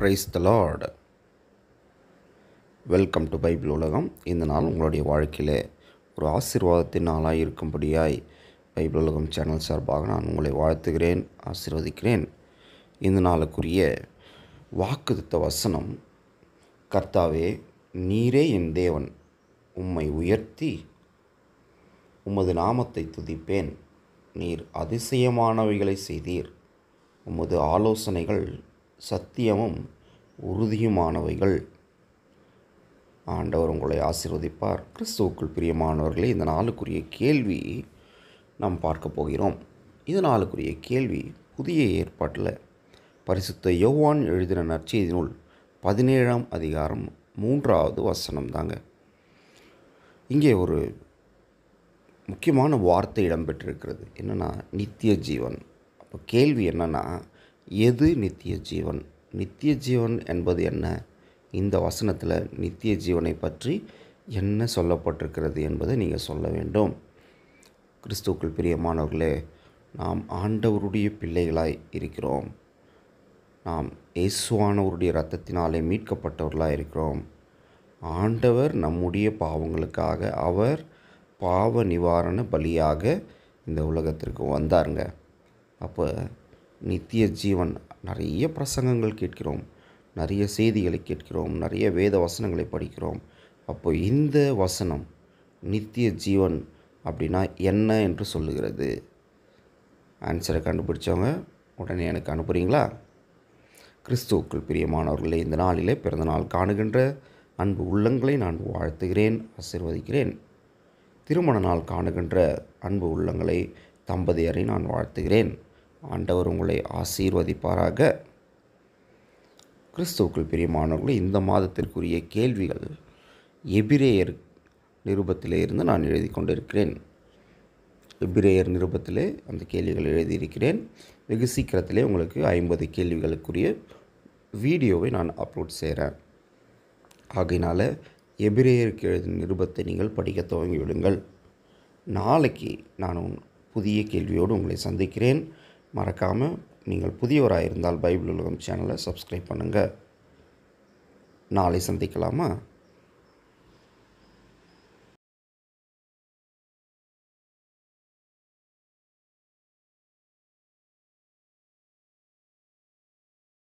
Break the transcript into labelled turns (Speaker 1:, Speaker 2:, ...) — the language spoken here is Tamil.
Speaker 1: Price the lord. Welcome to Bible உலகம். இந்த நாள் உங்களுடைய வாழ்க்கையில் ஒரு ஆசீர்வாதத்தின் நாளாக இருக்கும்படியாய் பைபிள் உலகம் சேனல் சார்பாக நான் உங்களை வாழ்த்துகிறேன், ஆசீர்வதிக்கிறேன். இந்த நாளுக்குரிய வாக்குத்தத்த வசனம், கர்த்தாவே நீரே என் தேவன், உம்மை உயர்த்தி உமது நாமத்தை துதிப்பேன். நீர் அதிசயமானவைகளை செய்தீர். உமது ஆலோசனைகள் சத்தியமும் உறுதியுமானவைகள். ஆண்டவர் உங்களை ஆசீர்வதிப்பார். கிறிஸ்துவுக்குள் பிரியமானவர்களே, இந்த நாளுக்குரிய கேள்வி நாம் பார்க்க போகிறோம். இந்த நாளுக்குரிய கேள்வி புதிய ஏற்பாட்டில் பரிசுத்த யோவான் எழுதின நற்செய்தி நூல் 17ஆம் அதிகாரம் 3வது வசனம் தாங்க. இங்கே ஒரு முக்கியமான வார்த்தை இடம்பெற்றிருக்கிறது. என்னென்னா, நித்திய ஜீவன். அப்போ கேள்வி என்னென்னா, எது நித்திய ஜீவன்? நித்திய ஜீவன் என்பது என்ன? இந்த வசனத்தில் நித்திய ஜீவனை பற்றி என்ன சொல்லப்பட்டிருக்கிறது என்பதை நீங்கள் சொல்ல வேண்டும். கிறிஸ்துவுக்குள் பிரியமானவர்களே, நாம் ஆண்டவருடைய பிள்ளைகளாய் இருக்கிறோம். நாம் இயேசுவானவருடைய இரத்தத்தினாலே மீட்கப்பட்டவர்களாக இருக்கிறோம். ஆண்டவர் நம்முடைய பாவங்களுக்காக அவர் பாவ நிவாரண பலியாக இந்த உலகத்திற்கு வந்தாருங்க. அப்போ நித்திய ஜீவன், நிறைய பிரசங்கங்கள் கேட்கிறோம், நிறைய செய்திகளை கேட்கிறோம், நிறைய வேத வசனங்களை படிக்கிறோம். அப்போ இந்த வசனம் நித்திய ஜீவன் அப்படின்னா என்ன என்று சொல்லுகிறது? ஆன்சரை கண்டுபிடிச்சவங்க உடனே எனக்கு அனுப்புகிறீங்களா? கிறிஸ்துவுக்குள் பிரியமானவர்களே, இந்த நாளிலே பிறந்தநாள் காணுகின்ற அன்பு உள்ளங்களை நான் வாழ்த்துகிறேன், ஆசீர்வதிக்கிறேன். திருமண நாள் காணுகின்ற அன்பு உள்ளங்களை, தம்பதியரை நான் வாழ்த்துகிறேன். ஆண்டவர் உங்களை ஆசீர்வதிப்பாராக. கிறிஸ்துவுக்குள் பிரியமானவர்களே, இந்த மாதத்திற்குரிய கேள்விகள் எபிரேயர் நிருபத்திலே இருந்து நான் எழுதி கொண்டிருக்கிறேன். எபிரேயர் நிருபத்திலே அந்த கேள்விகள் எழுதியிருக்கிறேன். வெகு சீக்கிரத்திலே உங்களுக்கு 50 கேள்விகளுக்குரிய வீடியோவை நான் அப்லோட் செய்கிறேன். ஆகையினால் எபிரேயருக்கு எழுதின நிருபத்தை நீங்கள் படிக்க துவங்கி விடுங்கள். நாளைக்கு நான் புதிய கேள்வியோடு உங்களை சந்திக்கிறேன். மறக்காமல் நீங்கள் புதியவராக இருந்தால் பைபிள் உலகம் சேனலை சப்ஸ்கிரைப் பண்ணுங்கள். நாளை சந்திக்கலாமா?